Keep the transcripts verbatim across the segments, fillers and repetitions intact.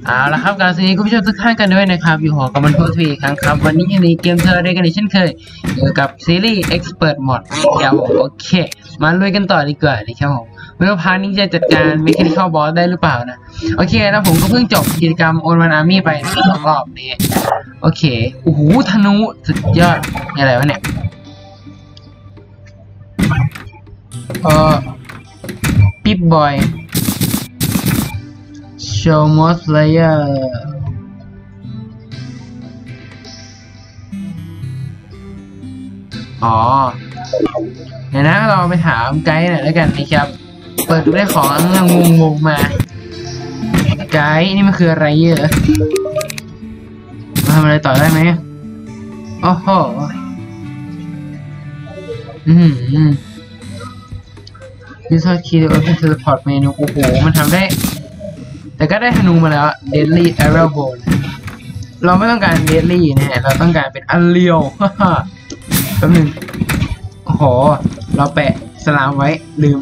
เอาละครับการสวัสดีคุณผู้ชมทุกท่านกันด้วยนะครับอยู่หอกับมันพูดทีครั้งครับวันนี้ยังมีเกมเธอเรกันอีกเช่นเคยอยู่กับซีรีส์ Expert Mod ครับผมโอเคมาลุยกันต่อดีกว่านะครับผมไม่ว่าพาร์ทนี้จะจัดการ Mechanical Boss ได้หรือเปล่านะโอเคแล้วผมก็เพิ่งจบกิจกรรม Old Man Army ไปสองรอบนี้โอเคโอ้โหธนูสุดยอดอะไรวะเนี่ยเออปิ๊บบอยShow most player อ๋อเดี๋ยวนะเราไปถามไกด์หน่อยแล้วกันนะครับเปิดดูได้ของงงงมาไกด์นี่มันคืออะไรเยอะมาทำอะไรต่อได้ไหมโอ้โหอืมอืม Use key to open teleport menu โอ้โหมันทำได้แต่ก็ได้ธนูมาแล้ว Deadly Arrow Bow เราไม่ต้องการ Deadly นะฮะเราต้องการเป็นอันเลียวแป๊บนึงโอ้โหเราแปะสลามไว้ลืม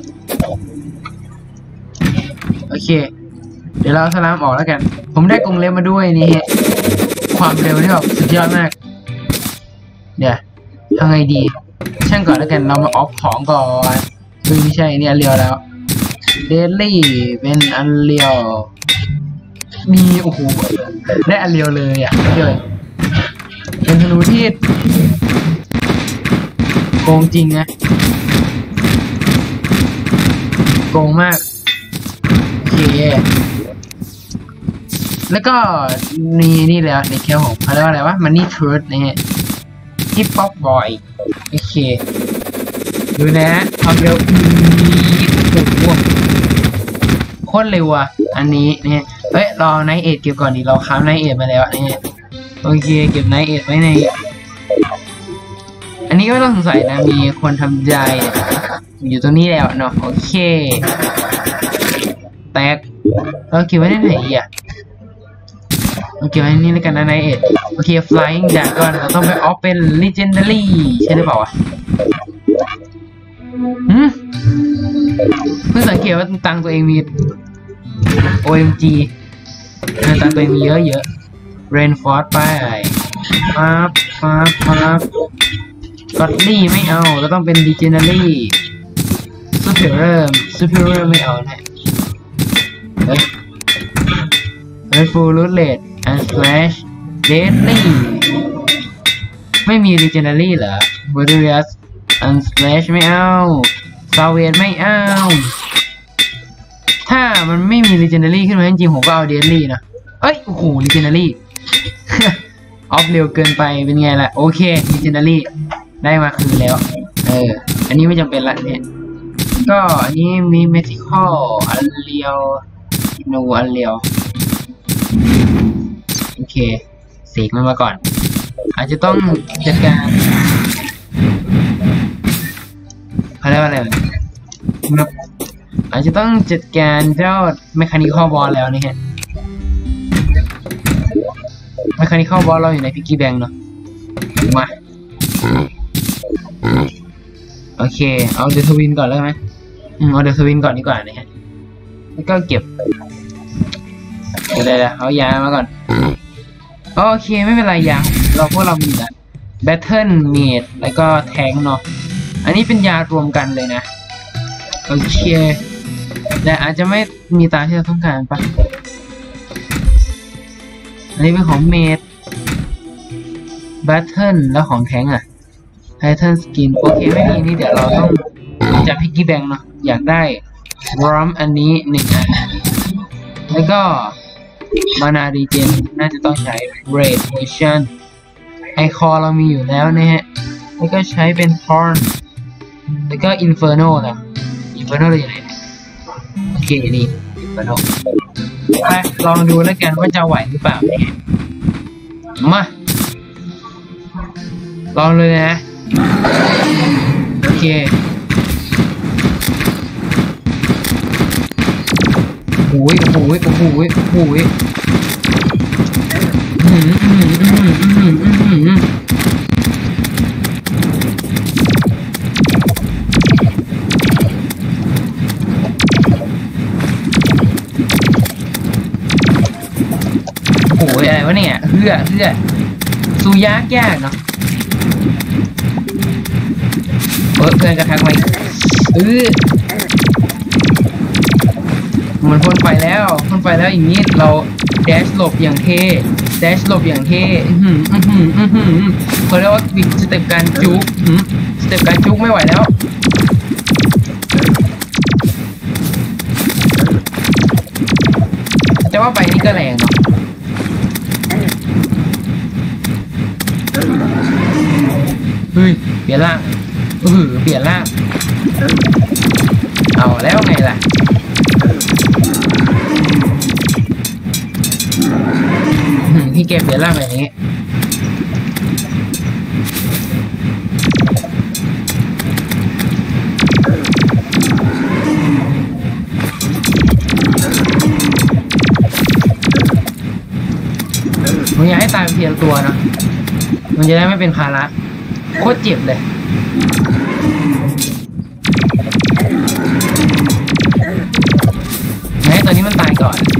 โอเคเดี๋ยวเราสลามออกแล้วกันผมได้กรงเล็บมาด้วยนี่ฮะความเร็วนี่แบบสุดยอดมากเดี๋ยวทำไงดีช่างก่อนแล้วกันเรามาออฟของก่อนไม่ใช่นี่อันเลียวแล้ว Deadly เป็นอันเลียวมีโอ้โหได้อันเรียวเลยอ่ะเลยเป็นธนูที่โกงจริงนะโกงมากโอเคแล้วก็นี่นี่แล้วในแค่ผมเขาเรียกว่าอะไรวะมันนี่ทรูดนะฮะฮิปฮอปบอยโอเคดูนะความเร็วมีโอ้โหโคตรเร็วอ่ะอันนี้เนี่ยเฮ้ยรอไนท์เอทเก็บก่อนดิเราค้ำไนท์เอทมาแล้วนี่โอเคเก็บไนท์เอทไว้ในอันนี้ก็ไม่ต้องสงสัยนะมีคนทำใจอยู่ตรงนี้แล้วเนาะโอเคแตกเราเก็บไว้ในไหนอ่ะเราเก็บไว้ในนี้แล้วกันนะไนท์เอทโอเค flying จากก่อนเราต้องไปออฟเป็น legendary ใช่หรือเปล่าอ่ะหืมเพิ่งสังเกตว่าตังตัวเองมี โอ เอ็ม จี ตังตัวเองมีเยอะเยอะ Rainforest ไปปั๊บปั๊บปั๊บ Godly ไม่เอาเราต้องเป็น Legendary Superior Superior ไม่เอานะเฮ้ย Full Loot Rate and Slash Deadly ไม่มี Legendary เหรอ Various and Slash ไม่เอาซาเวียนไม่เอาถ้ามันไม่มี Legendary ขึ้นมาจริงๆผมก็เอา Deadly นะเอ้ยโอ้โห Legendary ออฟเร็วเกินไปเป็นไงล่ะโอเค Legendary ได้มาคืนแล้วเอออันนี้ไม่จำเป็นละเนี่ยก็อันนี้มี Mythical อันเลียวโนอันเลียวโอเคเสกมันมาก่อนอาจจะต้องจัดการเขาเรียกว่าอะไรอาจจะต้องจัดการเจ้า Mechanical Boss แล้วนี่ฮะ Mechanical Boss เราอยู่ในพิกกี้แบงค์เนาะมาโอเคเอาเดอะทวินก่อนเลยไหมอืมเอาเดอะทวินก่อนดีกว่านะฮะแล้วก็เก็บเดี๋ยวๆเอายามาก่อนโอเคไม่เป็นไรยาเราพวกเรามีแล้ว Battle Mage แล้วก็แทงเนาะอันนี้เป็นยารวมกันเลยนะโอเคแต่อาจจะไม่มีตามที่เราต้องการปะอันนี้เป็นของเมดแบทเทิลแล้วของแทงอ่ะไททันสกินโอเคไม่มีนี่เดี๋ยวเราต้องจับพิกกี้แบงค์เนาะอยากได้วอร์มอันนี้หนึ่งอันแล้วก็มานารีเจนน่าจะต้องใช้เรดเวชั่นไอคอเรามีอยู่แล้วนะฮะแล้วก็ใช้เป็นทอร์นแล้วก็อินเฟอร์โนนะอินเฟอร์โนเราอยู่ไหนโอเคนี่อินเฟอร์โนไปลองดูแล้วกันว่าจะไหวหรือเปล่าเนี่ยมาลองเลยนะโอเคโอ้ยโอ้ยโอ้โหโอ้โหอืมอืมอืมอืมอืมโหอะไรวะเนี่ยเฮือเฮือสู้ยากยากเนาะเออเพื่อนกระทักมาเออมันพ่นไฟแล้วพ่นไฟแล้วอย่างนี้เราแดชหลบอย่างเท่แดชหลบอย่างเท่อือหืออือหืออือหือเขาเรียกว่าสเต็ปการจุกสเต็ปการจุกไม่ไหวแล้วแต่ว่าไปนี่ก็แรงเนาะเฮ้ยเปลี่ยนร่างเออเปลี่ยนร่างเอาแล้วไงล่ะพี่เก็บเปลี่ยนร่างแบบนี้ผมอยากให้ตายเพียงตัวนะมันจะได้ไม่เป็นภาระโคตรเจ็บเลยแม้ตอนนี้มันตายก่อน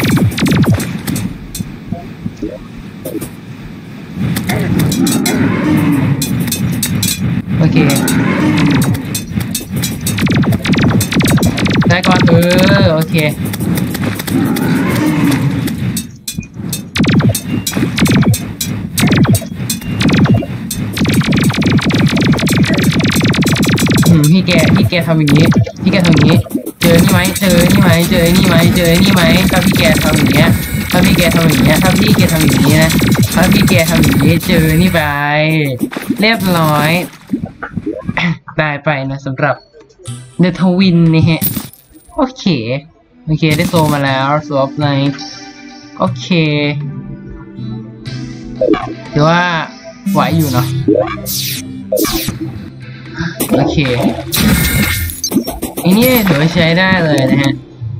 โอเคได้ก่อนเออโอเคพี่แกพี่แกทำอย่างนี้พี่แกทำอย่างนี้เจอนี่ไหมเจอนี่ไหมเจอนี่ไหมเจอนี่ไหมถ้าพี่แกทำอย่างเงี้ยถ้าพี่แกทำอย่างเงี้ยถ้าพี่แกทำอย่างนี้นะถ้าพี่แกทำอย่างนี้เจอนี่ไปเรียบร้อยได้ไปนะสำหรับเดอะทวินนี่ฮะโอเคโอเคได้โซมาแล้วสวอปไนท์โอเคถือว่าไหวอยู่เนาะโอเคอันนี้ถือว่าใช้ได้เลยนะฮะ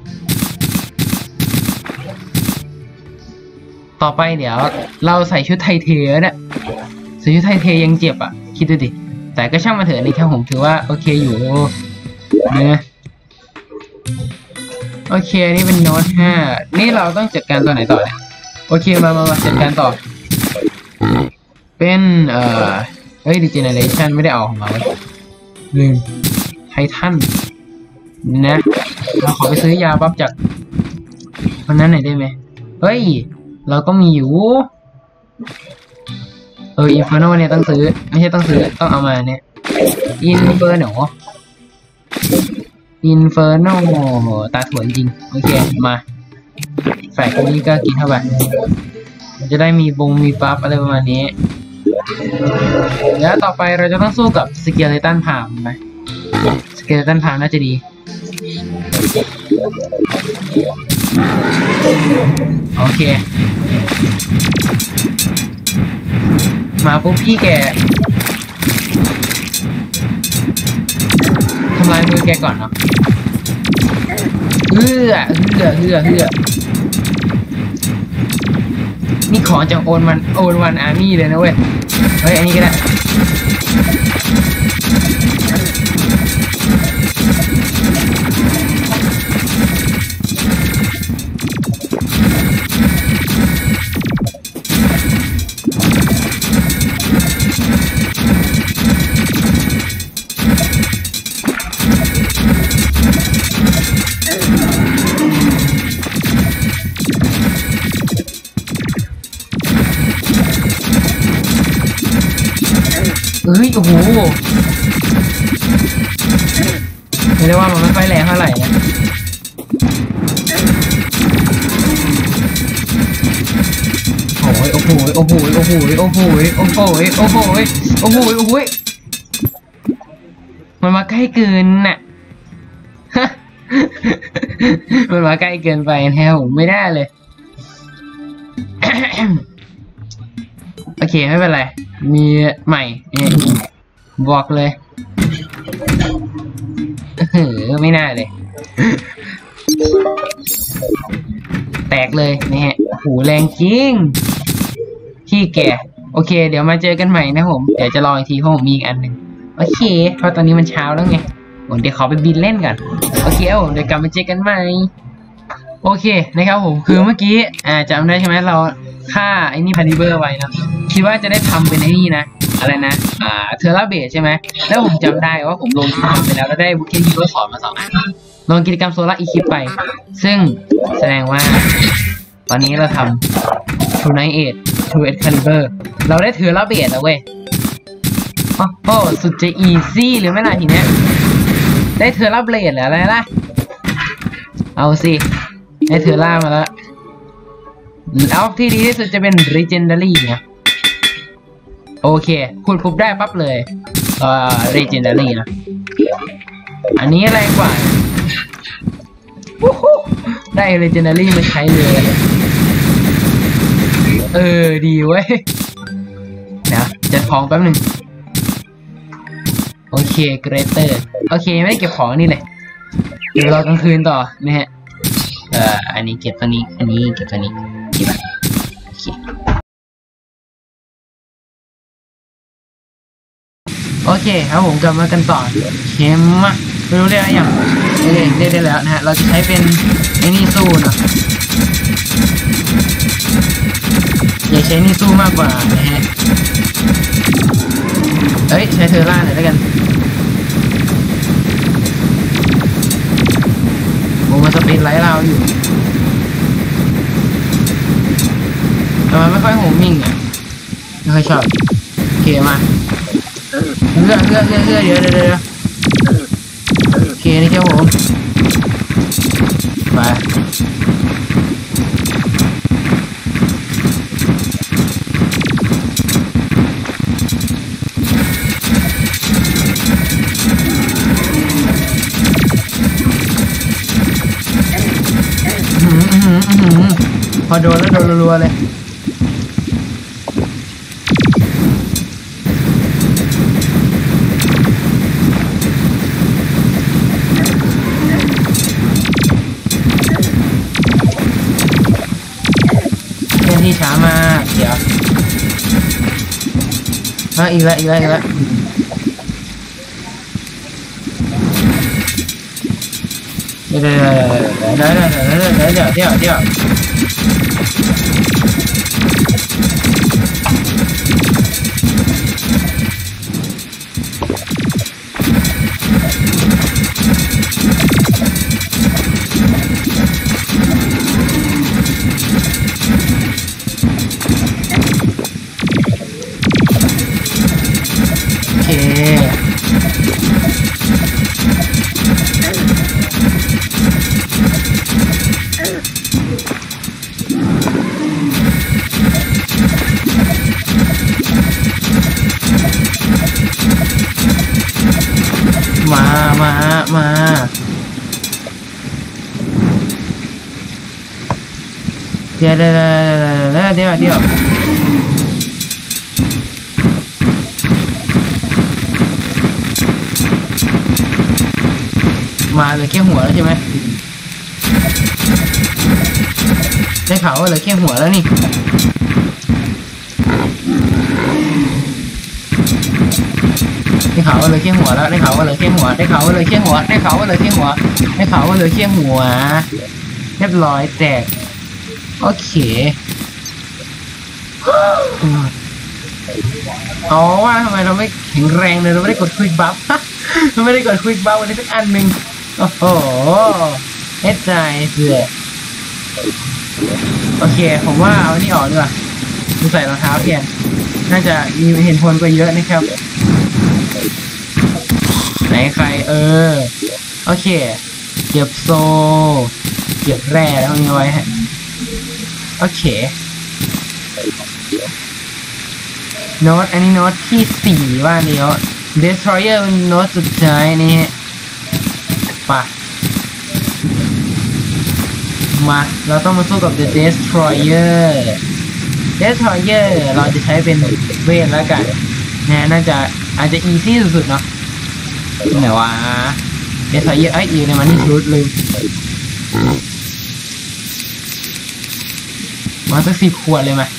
ต่อไปเดี๋ยวเราใส่ชุดไทเทเนี่ยใส่ชุดไทเทยังเจ็บอ่ะคิดดูดิแต่ก็ช่างมาเถอะนี่แค่ผมถือว่าโอเคอยู่นะโอเคนี่เป็นโน้ตห้านี่เราต้องจัดการตัวไหนต่อเนี่ยโอเคมามามาจัดการต่อเป็นเอ่อเฮ้ย Degeneration ไม่ได้เอาของเราลืมไททันนะเราขอไปซื้อยาบัฟจากคนนั้นหน่อยได้ไหมเฮ้ยเราก็มีอยู่เออ Inferno เนี่ยต้องซื้อไม่ใช่ต้องซื้อต้องเอามาเนี่ย Inferno Inferno ตาสวยจริงโอเคมาแฝกคนนี้ก็กินเข้าไปจะได้มีบงมีบัฟอะไรประมาณนี้แล้วต่อไปเราจะต้องสู้กับสเกเลตันพามไหมสเกเลตันพามน่าจะดีโอเคมาปุ๊บพี่แกทำลายมือแกก่อนเนาะเฮือเฮือเฮือเฮือนี่ของจากโอนวันโอนวันอาร์มี่เลยนะเว้ยเฮ้ยอันนี้ก็ได้เฮ้ยโอ้โหไม่ได้ว่ามันไม่ค่อยแรงเท่าไหร่นะโอ้ยโอ้โหโอ้โหโอ้โหโอ้โหโอ้โหโอ้โหโอ้โหโอ้โหมันมาใกล้เกินน่ะมันมาใกล้เกินไปแท้ผมไม่ได้เลยโอเคไม่เป็นไรมีใหม่เนี่ยบอกเลยเออไม่น่าเลยแตกเลยนี่ฮะหูแรงจริงพี่แกโอเคเดี๋ยวมาเจอกันใหม่นะผมเดี๋ยวจะรออีกทีเพราะผมมีอีกอันหนึ่งโอเคเพราะตอนนี้มันเช้าแล้วไงผมเดี๋ยวขอไปบินเล่นกันโอเคผมเดี๋ยวกลับมาเจอกันใหม่โอเคนะครับผมคือเมื่อกี้อ่าจำได้ใช่ไหมเราฆ่าไอ้นี่พาริเบอร์ไว้นะคิดว่าจะได้ทำเป็นไอ้นี่นะอะไรนะอ่าเทอร์ราเบสใช่ไหมแล้วผมจำได้ว่าผมลงทำไปแล้วแล้วได้บุคเคนฮีโร่สอนมาสองอันลงกิจกรรมโซล่าอีคิปไปซึ่งแสดงว่าตอนนี้เราทำทูไนเอททูเอ็ดคาลิเบอร์เราได้เทอร์ราเบสแล้วเว้ยโอ้โหสุดจะอีซี่หรือไม่ล่ะทีเนี้ยได้เทอร์ราเบสหรืออะไรล่ะเอาสิได้เทอร์รามาแล้วแล้วที่ดีที่สุดจะเป็น Legendary นะโอเคพูดปุ๊บได้ปั๊บเลยเอ่อ Legendary นะอันนี้แรงกว่าได้ Legendary มาใช้เลยเออดีเว้ยนะจัดของแป๊บหนึ่งโอเค Greater โอเคไม่ได้เก็บของนี่เลยเดี๋ยวรอกลางคืนต่อนะฮะเอ่ออันนี้เก็บตัวนี้อันนี้เก็บตัวนี้เก็บโอเคโอเคครับผมกลับมากันต่อเข้มมากไม่รู้เรียกอะไรอย่างเรียกได้ได้แล้วนะฮะเราจะใช้เป็นไอ้นี่สู้เนาะอย่าใช้นี่สู้มากกว่านะฮะเอ้ยใช้เทอร์ร่าหน่อยแล้วกันผมมาสปีดไลท์เราอยู่แต่มันไม่ค่อยโหมมิ่งอ่ะไม่ค่อยชอบโอเคมาเลือกเลือกเลือกเลือกเดี๋ยวเดี๋ยวเดี๋ยวโอเคนี่ครับผมไปพอโดนแล้วโดนรัวๆเลยเล่นที่ช้ามากเดี๋ยวอ่ะอีกแล้วอีกแล้วอีกแล้วเดี๋ยวเดี๋ยวเดี๋ยวเดี๋ยวเดี๋ยวเดี๋ยวเดี๋ยวเดี๋ยวเดี๋ยวโอเคมามามาเดี๋ยวเดี๋ยวเดี๋ยวเดี๋ยวเดี๋ยวมาเลยแค่หัวแล้วใช่ไหมได้ข่าวว่าเหลือแค่หัวแล้วนี่ได้ข่าวว่าเหลือแค่หัวแล้วได้ข่าวว่าเหลือแค่หัวได้ข่าวว่าเหลือแค่หัวได้ข่าวว่าเหลือแค่หัวได้ข่าวว่าเหลือแค่หัวเรียบร้อยแตกโอเคอ๋อว่าทำไมเราไม่แข็งแรงเลยเราไม่ได้กดควิกบัฟเราไม่ได้กดควิกบัฟวันนี้สักอันหนึ่งโอ้โหเอ็ดใจเสือโอเคผมว่าเอานี่ออกดีกว่าดูใส่รองเท้าเพียงน่าจะมีเห็นผลกว่าเยอะนะครับไหนใครเออโอเคเก็บโซเก็บแร่แล้วมีไว้ฮะโอเคโน้ตอันนี้โน้ตที่สี่ว่าเดียว Destroyer เป็นโน้ตสุดท้ายนี่ป่ะมาเราต้องมาสู้กับ The Destroyer Destroyer เราจะใช้เป็นเวทแล้วกันนะน่าจะอาจจะ easy สุดๆเนาะไหนวะ Destroyer เอ้ยอยู่ในมันนี่ชุดลืมมาสักสิบขวดเลยมา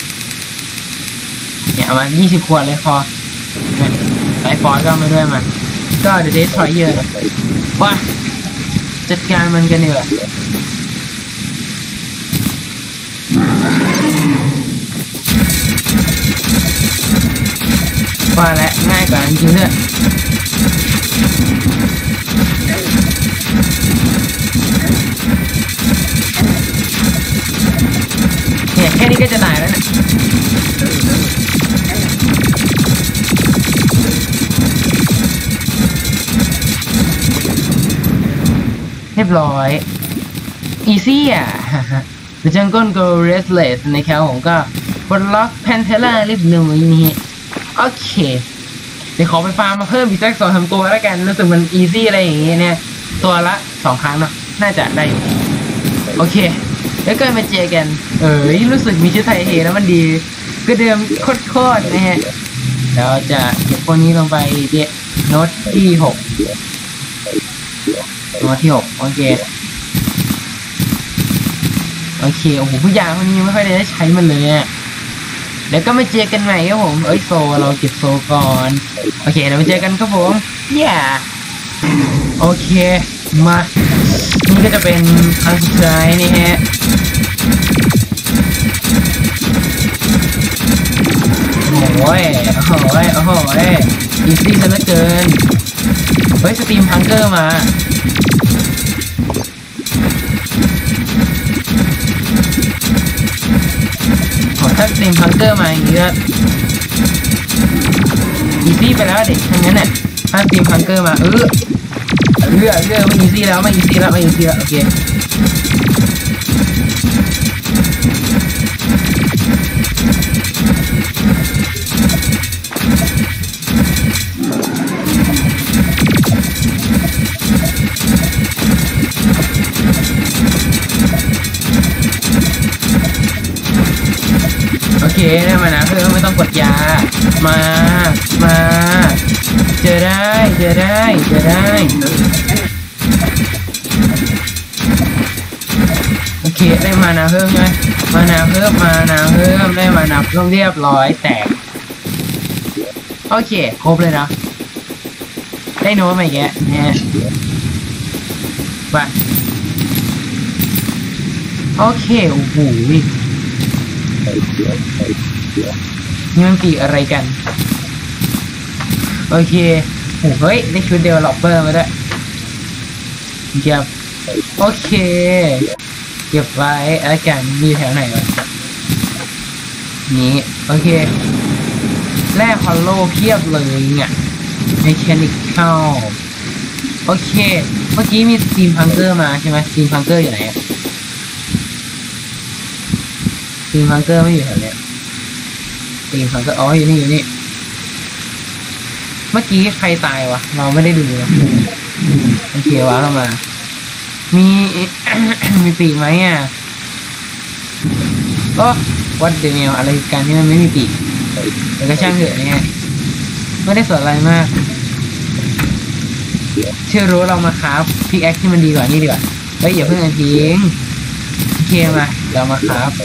เนี่ยเอามายี่สิบขวดเลยพอไอฟอร์ก็มาด้วยมาก็ The Destroyer ว่าจัดการมันกันเถอะว่าและง่ายกว่าจริงๆเนี่ยเนี่ยแค่นี้ก็จะตายแล้วเนี่ยเรียบร้อยอีซี่อ่ะ The Jungle Go Restless นะครับผมก็บนล็อกแพนเทล่าเรียบร้อยนี่โอเคเดี๋ยวขอไปฟาร์มมาเพิ่มอีกสักสองสามตัวแล้วกันรู้สึกมันอีซี่อะไรอย่างเงี้ยเนี่ยตัวละสองครั้งเนาะน่าจะได้อยู่โอเคแล้วก็มาเจอกันเออรู้สึกมีชุดไทยเฮแล้วมันดีก็เดิมโคตรๆนะฮะเราจะเก็บพวกนี้ลงไปเดี๋ยวโน้ตที่หกโน้ตที่หกโอเคโอเคโอ้โหผู้ยางคนนี้ไม่ค่อยได้ใช้มันเลยอ่ะเดี๋ยวก็มาเจอกันใหม่ครับผมเอ้ยโซเราเก็บโซก่อนโอเคเดี๋ยวมาเจอกันครับผมย่าโอเคมานี่ก็จะเป็นครั้งสุดท้ายนี่ฮะโอ้ยโอ้ยโอ้ยอีซี่ซะเหลือเกินเฮ้ยสตรีมพังเกอร์มาถ้าสตรีมพังเกอร์มาอย่างนี้ก็อีซี่ไปแล้วเด็กทั้งนั้นน่ะถ้าสตรีมพังเกอร์มาเออเออเออไม่อีซี่แล้วไม่อีซี่แล้วไม่อีซี่แล้วโอเคโอเคได้มานะเพื่อนไม่ต้องกดยามามาเจอได้เจอได้เจอได้โอเคได้มานะเพิ่มไหมมานะเพิ่มมานะเพิ่มได้มานะเพิ่มเรียบร้อยแตกโอเคครบเลยนะได้โน้ตมาอีกแล้วเนี่ยไปโอเคโอ้โหนี่มันปีอะไรกันโอเคโอ้เฮ้ยได้ชุดเดเวลลอปเปอร์มาด้วยเก็บโอเคเก็บไว้แล้วกันมีแถวไหนวะนี้โอเคแร่ฮอลโลเพียบเลยเนี่ยในแคนิคเข้าโอเคเมื่อกี้มีสตีมพังเกอร์มาใช่ไหมสตีมพังเกอร์อยู่ไหนสตีมพังเกอร์ไม่อยู่แถวเนี้ยสตีมพังเกอร์อ๋ออยู่นี่อยู่นี่เมื่อกี้ใครตายวะเราไม่ได้ดูนะโอเควะเข้ามามี มีปีกไหมอ่ะโอ้วัดเดเนลอะไรการที่มันไม่มีปีกแต่ก็ช่างเถอะเนี่ยไม่ได้สนอะไรมากเชื่อรู้เรามาคราฟพิกแอคที่มันดีกว่านี่ดีกว่าเฮ้ยอย่าเพิ่งอันทิ้งโอเคมาเรามาคราฟ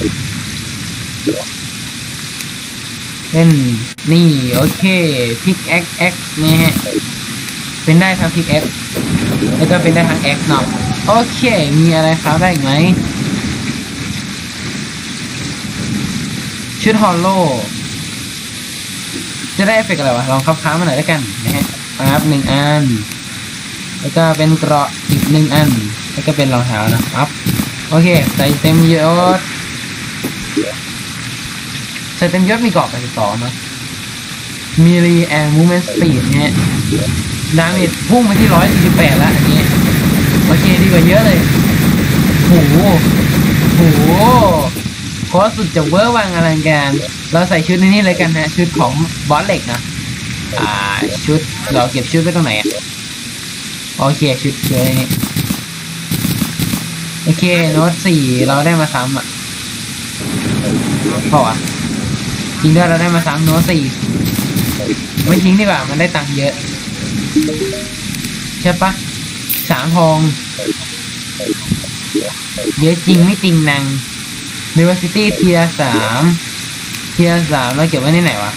เล่นนี่โอเคพิกแอคแอคนี่ฮะเป็นได้ทั้งพิกแอคแล้วก็เป็นได้ทั้งแอคเนาะโอเคมีอะไรครับได้อีกไหมชุดฮอลโลจะได้เอฟเฟกต์อะไรวะลองค้าๆมาหน่อยแล้วกันนะฮะครับหนึ่งอันแล้วก็เป็นเกราะอีกหนึ่งอันแล้วก็เป็นรองเท้านะครับโอเคใส่เต็มยศใส่เต็มยศมีเกราะไปสิบสองนะมีรีแอนด์มูเมนต์สปีดเนี่ยดาเมจพุ่งมาที่ร้อยสี่สิบแปดแล้วอันนี้โอเคดีกว่าเยอะเลยโหโหโคตรสุดจะเวอร์วังอลังการเราใส่ชุดนี้เลยกันนะชุดของบอสเหล็กนะอ่าชุดเราเก็บชุดไว้ตรงไหนอ่ะโอเคชุดเชื่อนี่โอเคโน้ตสี่เราได้มาซ้ำอ่ะพออ่ะจริงด้วยเราได้มาซ้ำโน้ตสี่ไม่ทิ้งดีกว่ามันได้ตังค์เยอะใช่ปะสามทองเยอะจริงไม่จริงนาง Diversity เทียสามเทียสามเราเก็บไว้ในไหนวะ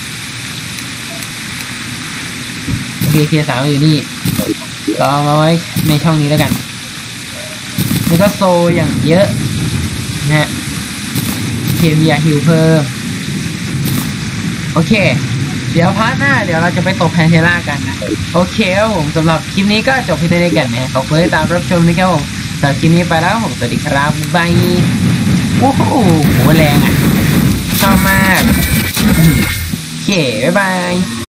โอเคเทียสามอยู่นี่เราเอามาไว้ในช่องนี้แล้วกันแล้วก็โซอย่างเยอะนะฮะเคมียาฮิลเพิ่มโอเคเเดี๋ยวพาร์ทหน้าเดี๋ยวเราจะไปตบแพนเทล่ากันนะโอเคครับผมสำหรับคลิปนี้ก็จบเพียงเท่านี้กันนะขอบคุณที่ตามรับชมนะครับผมสำหรับคลิปนี้ไปแล้วผมสวัสดีครับบายโอ้โหแรงอ่ะชอบมากโอเคบ๊ายบาย